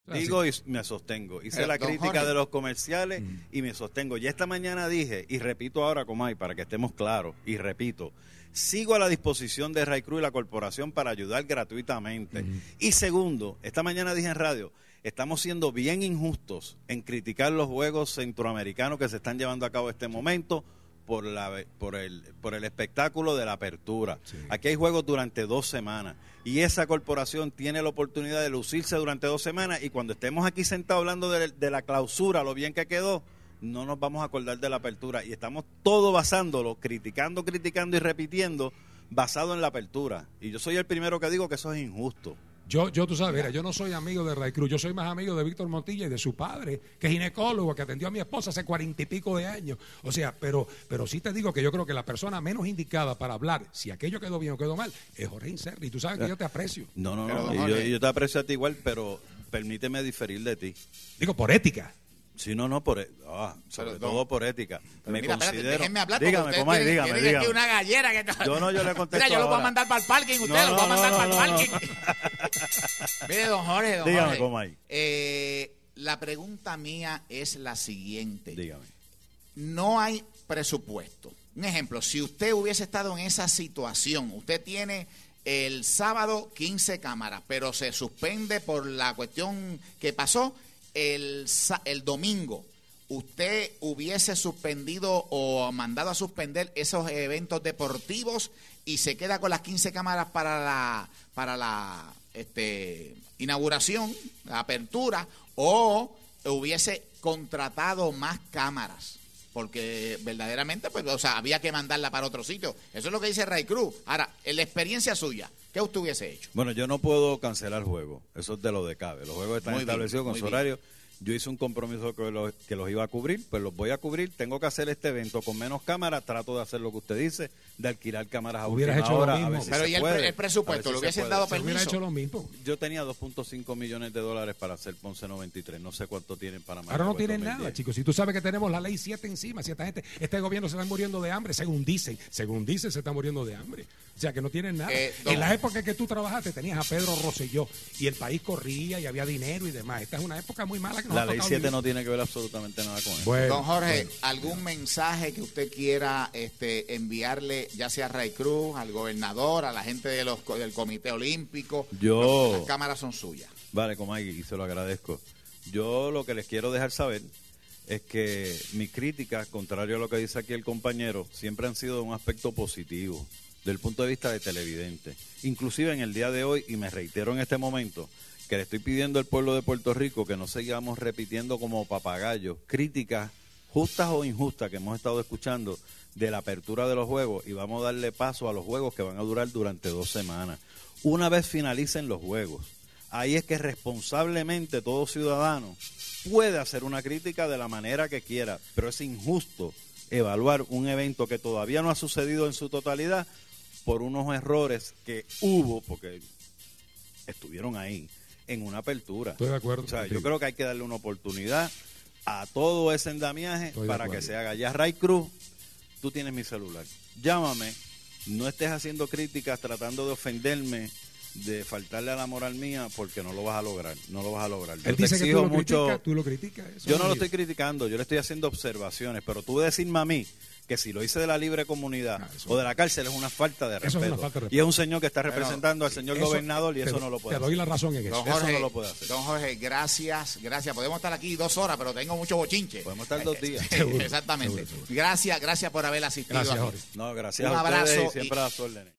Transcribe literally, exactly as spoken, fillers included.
Digo y me sostengo. Hice la crítica de los comerciales mm. y me sostengo. Ya esta mañana dije, y repito ahora, Comay, para que estemos claros, y repito, sigo a la disposición de Ray Cruz y la corporación para ayudar gratuitamente. Mm. Y segundo, esta mañana dije en radio, estamos siendo bien injustos en criticar los juegos centroamericanos que se están llevando a cabo en este momento por la por el por el espectáculo de la apertura. Sí. Aquí hay juegos durante dos semanas y esa corporación tiene la oportunidad de lucirse durante dos semanas y cuando estemos aquí sentados hablando de, de la clausura, lo bien que quedó, no nos vamos a acordar de la apertura y estamos todo basándolo, criticando, criticando y repitiendo basado en la apertura. Y yo soy el primero que digo que eso es injusto. Yo, yo, tú sabes, mira, yo no soy amigo de Ray Cruz, yo soy más amigo de Víctor Montilla y de su padre, que es ginecólogo, que atendió a mi esposa hace cuarenta y pico de años. O sea, pero, pero sí te digo que yo creo que la persona menos indicada para hablar, si aquello quedó bien o quedó mal, es Jorge Inserri. Y tú sabes que yo te aprecio. No, no, no, no yo, yo te aprecio a ti igual, pero permíteme diferir de ti. Digo, por ética. Sí, no, no, por, ah, sobre pero, todo no. por ética. Pero me mira, considero... espérate, déjenme hablar. Dígame, Comay, tiene, dígame, tiene dígame. Aquí una gallera que está... Yo no, yo le contesto Mira, yo lo voy a ahora. mandar para el parking, usted no, lo va a mandar no, para no, el parking. No. Mire, don Jorge, don dígame, Jorge. Comay. Eh, la pregunta mía es la siguiente. Dígame. No hay presupuesto. Un ejemplo, si usted hubiese estado en esa situación, usted tiene el sábado quince cámaras, pero se suspende por la cuestión que pasó el, el domingo. ¿Usted hubiese suspendido o mandado a suspender esos eventos deportivos y se queda con las quince cámaras para la para la este, inauguración, la apertura, o hubiese contratado más cámaras? Porque verdaderamente, pues, o sea, había que mandarla para otro sitio. Eso es lo que dice Ray Cruz. Ahora, en la experiencia suya, ¿qué usted hubiese hecho? Bueno, yo no puedo cancelar el juego. Eso es de lo de cabe. Los juegos están muy establecidos bien, con su horario. Yo hice un compromiso que los, que los iba a cubrir, pues los voy a cubrir. Tengo que hacer este evento con menos cámaras. Trato de hacer lo que usted dice, de alquilar cámaras a Hubieras última hecho hora. lo mismo. A ver si Pero se ¿y el, puede, el presupuesto? si ¿Lo hubiesen dado permiso? Hubiera hecho lo mismo. Yo tenía dos punto cinco millones de dólares para hacer Ponce noventa y tres. No sé cuánto tienen para más. Ahora no tienen nada, chicos. Si tú sabes que tenemos la ley siete encima, si esta gente, este gobierno se está muriendo de hambre, según dicen, según dicen se está muriendo de hambre. O sea, que no tienen nada. Eh, en la época en que tú trabajaste tenías a Pedro Rosselló y el país corría y había dinero y demás. Esta es una época muy mala que nos La ha ley tocado siete vivir. No tiene que ver absolutamente nada con eso. Bueno, Don Jorge, bueno. ¿algún mensaje que usted quiera este, enviarle, ya sea a Ray Cruz, al gobernador, a la gente de los, del Comité Olímpico? Yo... Las cámaras son suyas. Vale, Comay, y se lo agradezco. Yo lo que les quiero dejar saber es que mis críticas, contrario a lo que dice aquí el compañero, siempre han sido de un aspecto positivo, del punto de vista de televidente. Inclusive en el día de hoy, y me reitero en este momento, que le estoy pidiendo al pueblo de Puerto Rico que no sigamos repitiendo como papagayos críticas justas o injustas que hemos estado escuchando de la apertura de los juegos, y vamos a darle paso a los juegos que van a durar durante dos semanas. Una vez finalicen los juegos, ahí es que responsablemente todo ciudadano puede hacer una crítica de la manera que quiera, pero es injusto evaluar un evento que todavía no ha sucedido en su totalidad por unos errores que hubo, porque estuvieron ahí, en una apertura. Estoy de acuerdo. O sea, contigo. yo creo que hay que darle una oportunidad a todo ese endamiaje Estoy para que se haga. Ya, Ray Cruz, tú tienes mi celular. Llámame, no estés haciendo críticas tratando de ofenderme, de faltarle a la moral mía, porque no lo vas a lograr, no lo vas a lograr. Yo Él te dice que exijo tú lo mucho, criticas, tú lo criticas. Eso yo no es lo lío. estoy criticando, yo le estoy haciendo observaciones, pero tú decirme a mí que si lo hice de la libre comunidad Ah, eso- o de la cárcel es una falta de Eso es una respeto. falta de respeto. Y es un señor que está representando al señor Eso- gobernador y te eso do- no lo puede Te doy hacer. la razón en eso. Don Eso Jorge, no lo puede hacer. don Jorge, gracias, gracias. Podemos estar aquí dos horas, pero tengo mucho bochinche. Podemos estar dos días. Seguro, Exactamente. seguro, seguro. Gracias, gracias por haber asistido. Gracias, aquí. Jorge. No, gracias Un a ustedes abrazo y siempre y- a las órdenes.